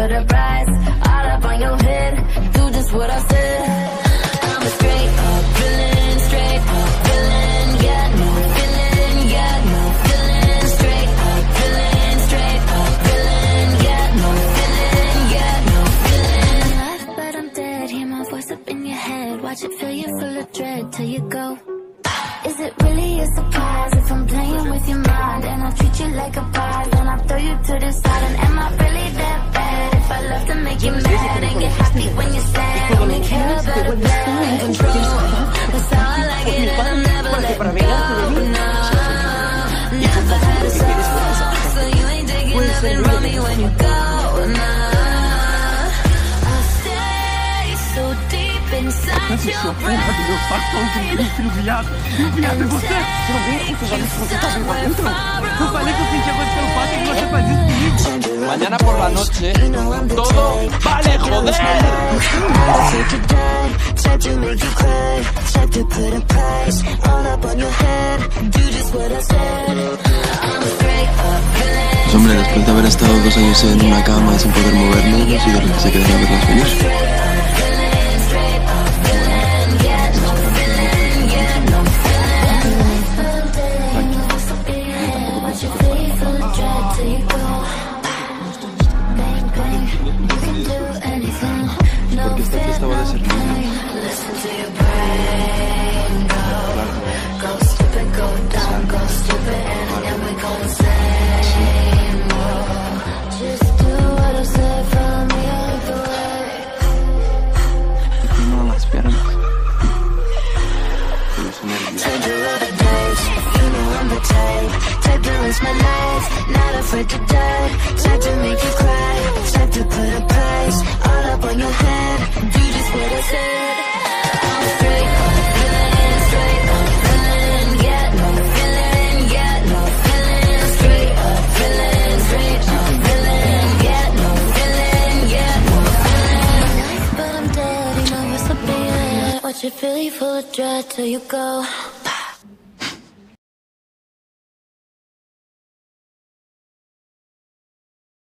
put a price all up on your head. Do just what I said. I'm a straight up villain, straight up villain. Got no feeling, got no feeling. Straight up villain, straight up villain. Got no feeling, got no feeling. Alive but I'm dead, hear my voice up in your head. Watch it fill you full of dread till you go. Is it really a surprise if I'm playing with your mind? And I treat you like a prize, then I throw you to the side. And am I really that bad? If I love to make you mad and get happy when you're sad. Only care about a plan and control. That's how I like it and I'll never let go. No, never had a soul. So you ain't taking nothing from me when you go. No, I'll stay so deep inside your brain. Filho viado é você! Você não vem aqui, você tá bem pra dentro? Eu falei que eu sentia coisa pelo fato de você fazer isso comigo. Mañana por la noche, todo vale, joder. Pues hombre, después de haber estado 2 años en una cama sin poder movernos y de los que se quedan a vernos venir. Porque esta fiesta va a ser libre. No las piernas. Not afraid to die, type to make you cry, type to put a price all up on your head. Do just what I said. I'm straight up villain, straight up villain. Got no feeling, got no feeling. Straight up villain, straight up villain. Got no feeling, got no feeling. But I'm dead, you know what's up in your head. Watch it fill you full of dread till you go.